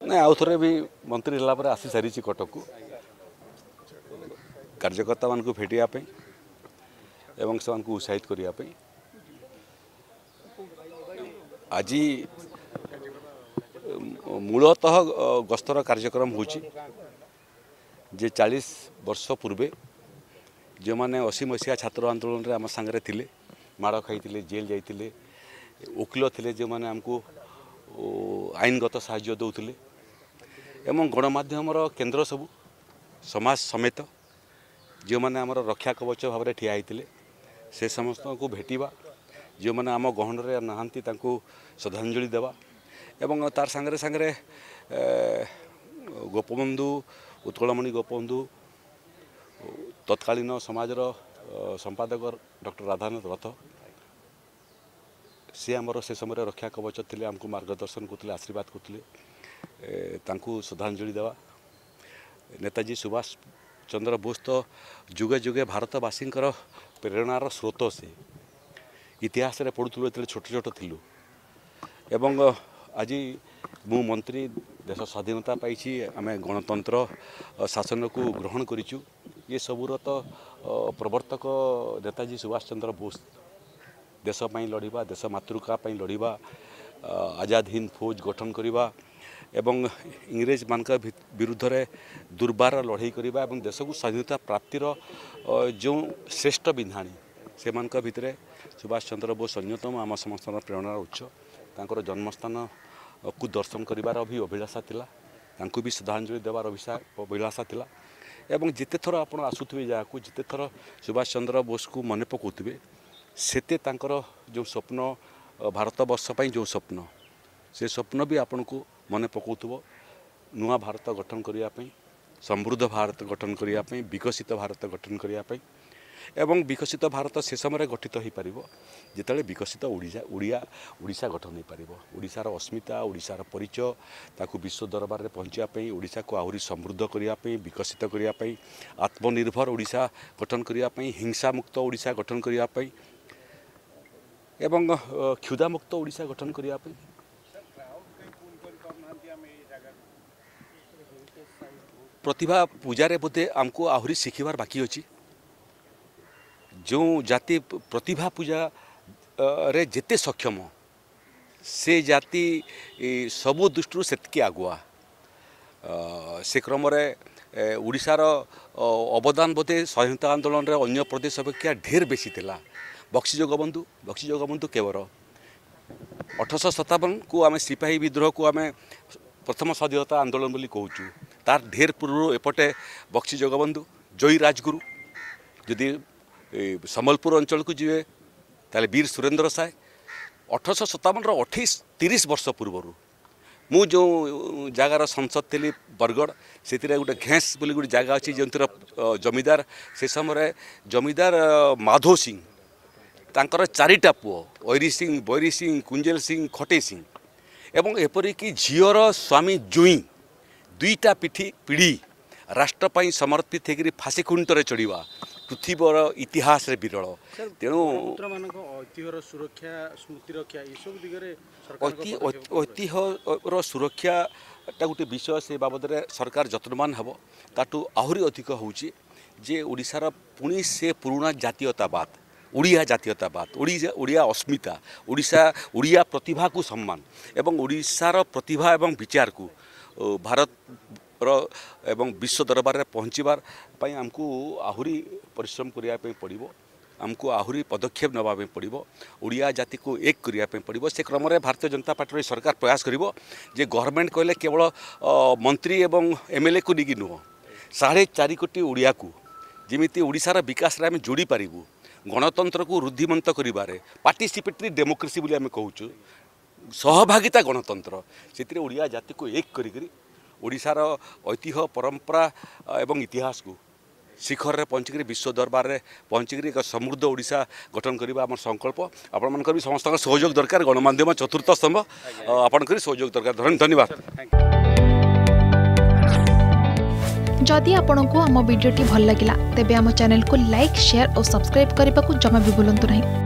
ना आउ थे भी मंत्री है आसी सारी कटक को कार्यकर्ता मान भेटापी एवं से उत्साहित करने आज मूलतः गस्तर कार्यक्रम होची जे 40 वर्ष पूर्वे जो मैंने 80 मसीहा छात्र आंदोलन रे आम सांगे थिले माड़ खाई जेल जाइए वकिल थे जो मैंने आमको आईनगत साहाय्य दौले एवं गणमाध्यम केन्द्र सबू समाज समेत जो मैंने आमर रक्षा कवच भाव में ठिया होते से समस्त को भेटा जो मैंने आम गहन नहांती श्रद्धांजलि देवा एवं तार सांगे सांगे गोपबंधु उत्कलमणि गोपबंधु तत्कालीन समाजर संपादक डॉक्टर राधानाथ रथ सी आमर से समय रक्षा कवच थे आमको मार्गदर्शन करते आशीर्वाद करते श्रद्धांजलि देवा नेताजी सुभाष चंद्र बोस तो जुगे जुगे भारतवासी प्रेरणार स्रोत से इतिहास रे पढ़ुलु ये छोट छोट थिलु एवं आज मु मंत्री देश स्वाधीनता पाई आम गणतंत्र शासन को ग्रहण करूँ ये सबूर तो प्रवर्तक नेताजी सुभाष चंद्र बोस देशपाई लड़वा देश मातृका लड़वा आजाद हिंद फौज गठन करवा एवं इंग्रेज मान विरुद्ध रे दुर्बार लड़ाई करवा एवं देश को स्वाधीनता प्राप्तिर जो श्रेष्ठ विधाणी से भितर सुभाष चंद्र बोस अन्यतम आम समस्त प्रेरणार उत्स तांकर जन्मस्थान को दर्शन करिवार भी अभिलाषा थिला तांको भी श्रद्धांजलि देवार अभिलाषा थिला एवं जिते थर आपण आसुथिबे जाकू जिते थर सुभाष चंद्र बोस को मन पकाउथिबे सेते तांकर जो स्वप्न भारत वर्ष पई जो स्वप्न से स्वप्न भी आपण को मन पकाउथबो नुआ भारत गठन करिया पई समृद्ध भारत गठन करिया पई विकसित भारत गठन करिया पई एवं विकसित भारत से समय गठित हो पार जिते विकसित ओडिशा गठन हो पार ओडिशार अस्मिता ओडिशार परिचय ताकू विश्व दरबार में पहुँचापी ओडिशा को आहरी समृद्ध करने विकसित करने आत्मनिर्भर ओडिशा गठन करने हिंसा मुक्त ओडिशा गठन करने एवं क्षुधा मुक्त ओडिशा गठन करने प्रतिभा पूजा बोधे आमको आहरी शिखिबार बाकी अच्छी जो जाति प्रतिभा पूजा रे जेते सक्षम से जाति सबु दृष्टि सेतकी आगुआ से क्रम ओडिशार अवदान बोधे स्वाधीनता आंदोलन रे अन्य प्रदेश अपेक्षा ढेर बेसी थिला बक्सी जगबंधु केवर 1857 को आम सिपाही विद्रोह को आम प्रथम स्वाधीनता आंदोलन बोली कहूँ तार ढेर पूर्व एपटे बक्सी जगबंधु जयी राजगुरु जदि सम्बलपुर अंचल को जीवे ताले वीर सुरेंद्र साय 1857 30 वर्ष पूर्व मु जो जगार संसद थी बरगढ़ से गोटे घेस बोली गोटे जगह अच्छी जो जमीदार से समय जमीदार माधो सिंह तांकर चारिटा पुओ ऐरी सिंह बैरी सिंह कुंजेल सिंह खटे सिंह एवं एपरिक झीर स्वामी जुई दुईटा पीढ़ी राष्ट्रपाई समर्पित होकर फाँसी खुंटर चढ़ा पृथ्वीर इतिहास रे विरल तेणु ऐतिह्यर सुरक्षा स्मृति रक्षा ऐतिह्यर सुरक्षा गोटे विषय से बाबद सरकार जत्नवान हेब ताटू आहरी अधिक होची जे ओडिशार पुणी से पुराना जातीयतावाद ओडिया जातीयतावाद ओडिया अस्मिता ओडिया प्रतिभा को सम्मान एवं ओडिशार प्रतिभा एवं विचार को भारत एवं विश्व दरबार में पहुँचबार आमको आहरी परिश्रम करने पड़ो आमको आहरी पदक्षेप नापी पड़ो ओडिया जाति को एक करने पड़ो से क्रम भारतीय जनता पार्टी सरकार प्रयास करिवो जे गवर्नमेंट कहले केवल मंत्री एवं एमएलए को नहीं नुह 4.5 कोटी ओडिया को जमीती ओडिशार विकास आम जोड़ी पारिबु गणतंत्र को रुद्धिमंत करिबारे पार्टिसिपेटरी डेमोक्रेसी बोली आम कहूँ सहभागिता गणतंत्र से ओडिया जाति को एक करी ओडिशार ऐतिह्य परंपरा एवं इतिहास को शिखर रे पहुँचिक विश्व दरबार में पहुँचिक एक समृद्ध ओडिशा गठन करने आम संकल्प आपण भी समस्त सहयोग दरकार गणमाध्यम चतुर्थ स्तंभ आपण सहयोग दरकार धन्यवाद। जदि आपंक आम भिडी भल लगा तेब आम चैनल को लाइक शेयर और सब्सक्राइब करने को जमा भी भूलु नहीं।